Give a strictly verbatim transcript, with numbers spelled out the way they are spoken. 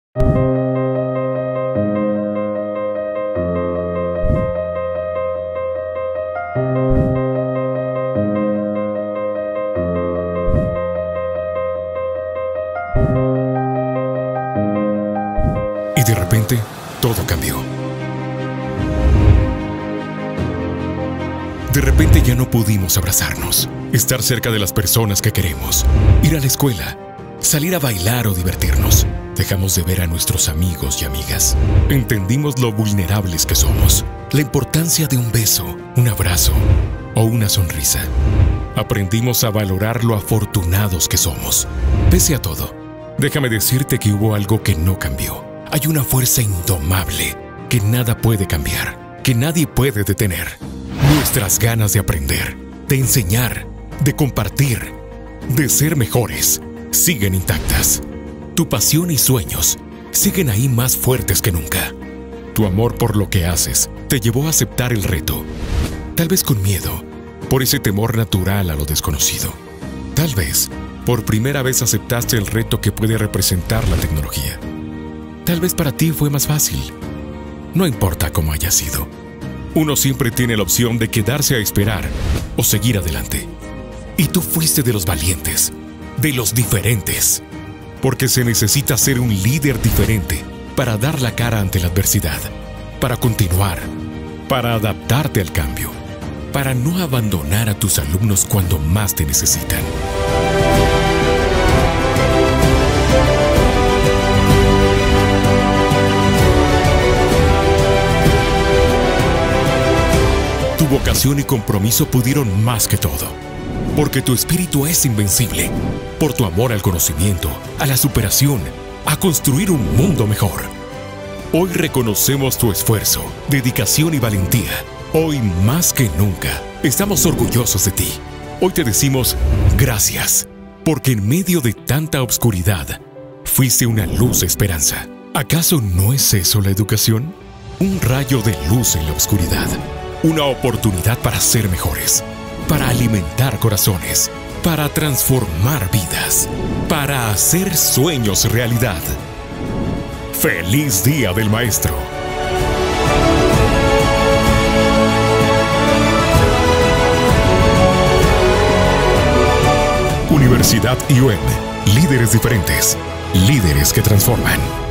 Y de repente, todo cambió. De repente ya no pudimos abrazarnos, estar cerca de las personas que queremos, ir a la escuela, salir a bailar o divertirnos. Dejamos de ver a nuestros amigos y amigas. Entendimos lo vulnerables que somos, la importancia de un beso, un abrazo o una sonrisa. Aprendimos a valorar lo afortunados que somos. Pese a todo, déjame decirte que hubo algo que no cambió. Hay una fuerza indomable que nada puede cambiar, que nadie puede detener. Nuestras ganas de aprender, de enseñar, de compartir, de ser mejores, siguen intactas. Tu pasión y sueños siguen ahí más fuertes que nunca. Tu amor por lo que haces te llevó a aceptar el reto, tal vez con miedo, por ese temor natural a lo desconocido. Tal vez, por primera vez aceptaste el reto que puede representar la tecnología. Tal vez para ti fue más fácil. No importa cómo haya sido. Uno siempre tiene la opción de quedarse a esperar o seguir adelante. Y tú fuiste de los valientes, de los diferentes. Porque se necesita ser un líder diferente para dar la cara ante la adversidad, para continuar, para adaptarte al cambio, para no abandonar a tus alumnos cuando más te necesitan. Tu vocación y compromiso pudieron más que todo, porque tu espíritu es invencible, por tu amor al conocimiento, a la superación, a construir un mundo mejor. Hoy reconocemos tu esfuerzo, dedicación y valentía. Hoy más que nunca estamos orgullosos de ti. Hoy te decimos gracias, porque en medio de tanta oscuridad, fuiste una luz de esperanza. ¿Acaso no es eso la educación? Un rayo de luz en la oscuridad. Una oportunidad para ser mejores, para alimentar corazones, para transformar vidas, para hacer sueños realidad. ¡Feliz Día del Maestro! Universidad I U E M. Líderes diferentes, líderes que transforman.